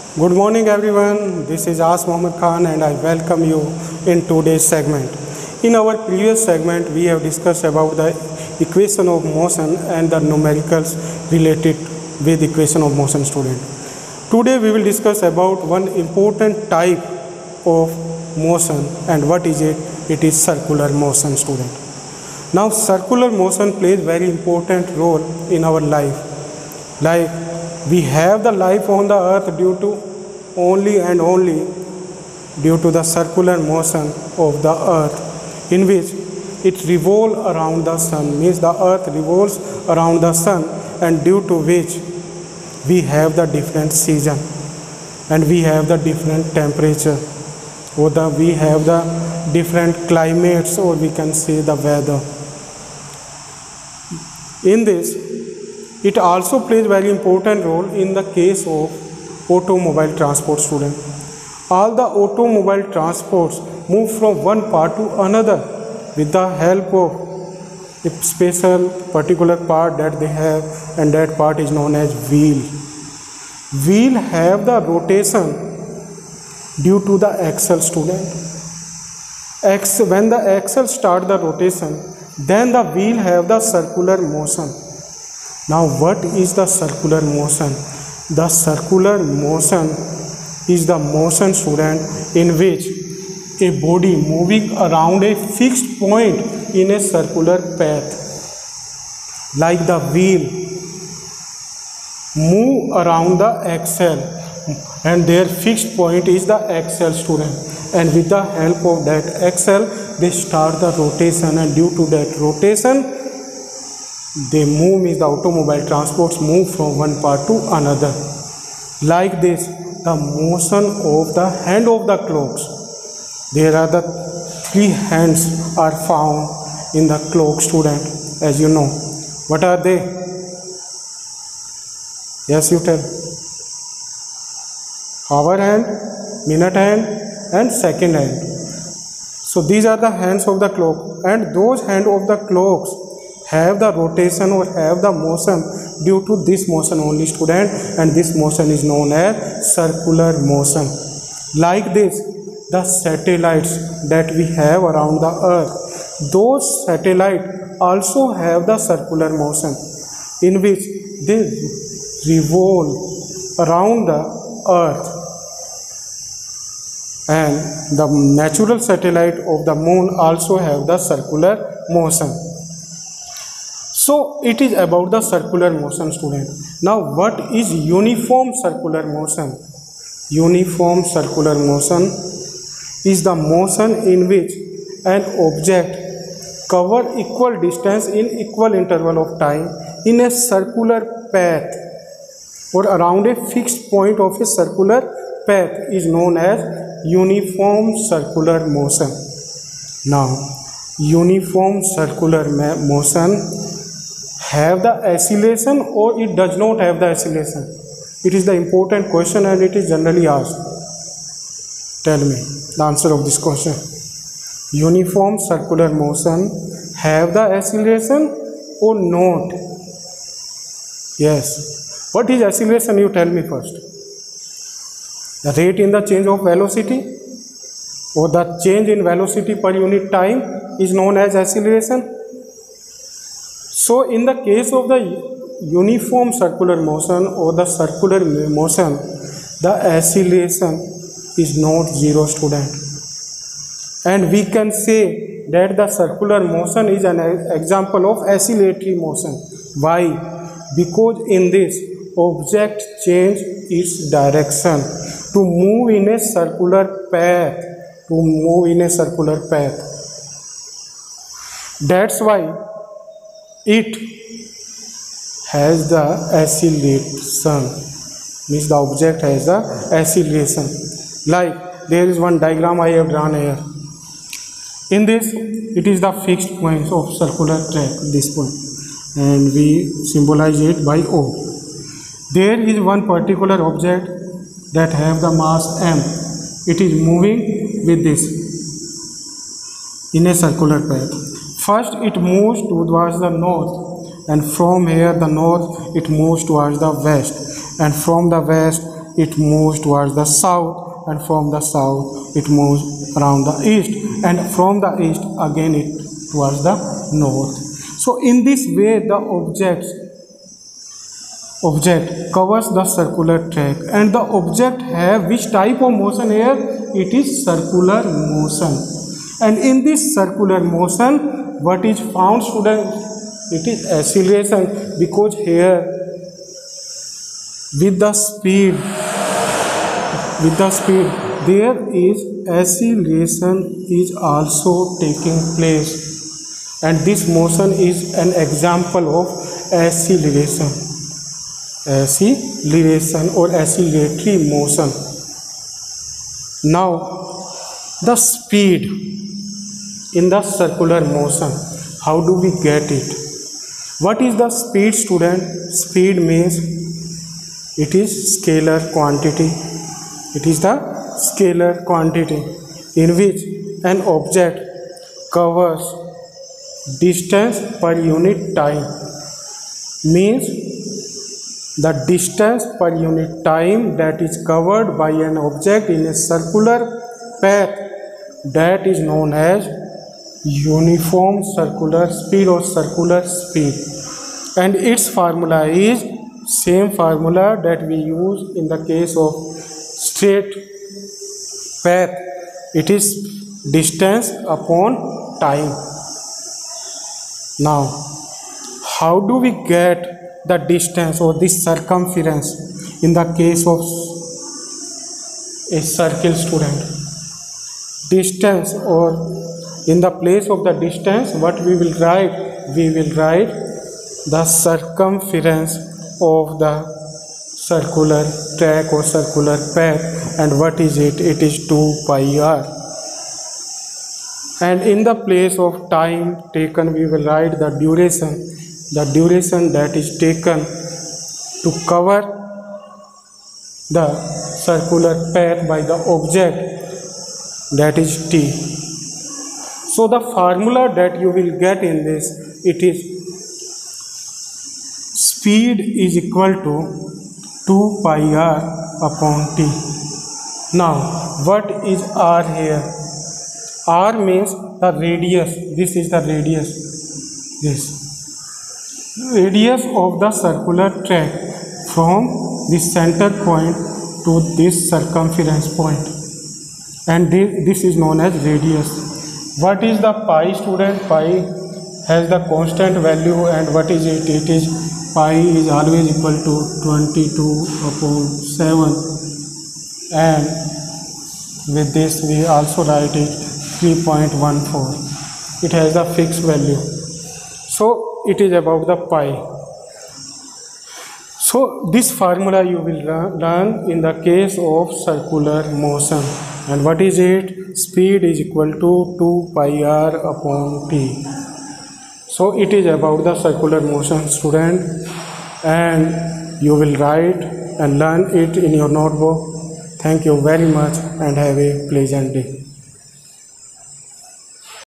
Good morning everyone, this is As Mohammed Khan and I welcome you in today's segment. In our previous segment, we have discussed about the equation of motion and the numericals related with equation of motion student. Today we will discuss about one important type of motion and what is it? It is circular motion student. Now circular motion plays very important role in our life. Like we have the life on the earth due to only and only due to the circular motion of the earth, in which it revolves around the sun, means the earth revolves around the sun, and due to which we have the different season and we have the different temperature, or we have the different climates, or we can say the weather. In this, it also plays very important role in the case of automobile transport student. All the automobile transports move from one part to another with the help of a special particular part that they have, and that part is known as wheel. Wheel have the rotation due to the axle student. When the axle start the rotation, then the wheel have the circular motion. Now what is the circular motion? The circular motion is the motion student in which a body moving around a fixed point in a circular path, like the wheel move around the axle and their fixed point is the axle student, and with the help of that axle they start the rotation, and due to that rotation they move, means the automobile transports move from one part to another. Like this, the motion of the hand of the clocks. There are the three hands are found in the clock student, as you know. What are they? Yes, you tell. Hour hand, minute hand, and second hand. So these are the hands of the clock, and those hands of the clocks have the rotation or have the motion due to this motion only student, and this motion is known as circular motion. Like this, the satellites that we have around the earth, those satellites also have the circular motion in which they revolve around the earth, and the natural satellite of the moon also have the circular motion. So it is about the circular motion student. Now what is uniform circular motion? Uniform circular motion is the motion in which an object cover equal distance in equal interval of time in a circular path or around a fixed point of a circular path is known as uniform circular motion. Now uniform circular motion have the oscillation or it does not have the oscillation? It is the important question and it is generally asked. Tell me the answer of this question. Uniform circular motion have the oscillation or not? Yes. What is oscillation? You tell me first. The rate in the change of velocity or the change in velocity per unit time is known as acceleration. So in the case of the uniform circular motion or the circular motion, the acceleration is not zero student, and we can say that the circular motion is an example of oscillatory motion. Why? Because in this object change its direction to move in a circular path, That's why it has the acceleration, means the object has the acceleration. Like there is one diagram I have drawn here. In this, it is the fixed point of circular track, this point, and we symbolize it by O. There is one particular object that have the mass m. It is moving with this in a circular path. First it moves towards the north, and from here the north it moves towards the west, and from the west it moves towards the south, and from the south it moves around the east, and from the east again it towards the north. So in this way the object covers the circular track, and the object have which type of motion here? It is circular motion. And in this circular motion, what is found, students? It is acceleration, because here with the speed there is acceleration is also taking place, and this motion is an example of acceleration or acceleratory motion. Now the speed in the circular motion, how do we get it? What is the speed, student? Speed means it is scalar quantity. It is the scalar quantity in which an object covers distance per unit time. Means the distance per unit time that is covered by an object in a circular path, that is known as uniform circular speed or circular speed. And its formula is same formula that we use in the case of straight path. It is distance upon time. Now how do we get the distance or this circumference in the case of a circle, student? Distance, or in the place of the distance, what we will write? We will write the circumference of the circular track or circular path. And what is it? It is 2 pi r. And in the place of time taken, we will write the duration that is taken to cover the circular path by the object, that is t. So the formula that you will get in this, it is speed is equal to 2 pi r upon t. Now what is r here? R means the radius. This is the radius. This radius of the circular track from the center point to this circumference point, and this is known as radius. What is the pi, student? Pi has the constant value, and what is it? It is pi is always equal to 22 upon 7, and with this we also write it 3.14. It has a fixed value. So it is about the pi. So this formula you will learn in the case of circular motion. And what is it? Speed is equal to 2 pi r upon t. So it is about the circular motion, student, and you will write and learn it in your notebook. Thank you very much and have a pleasant day.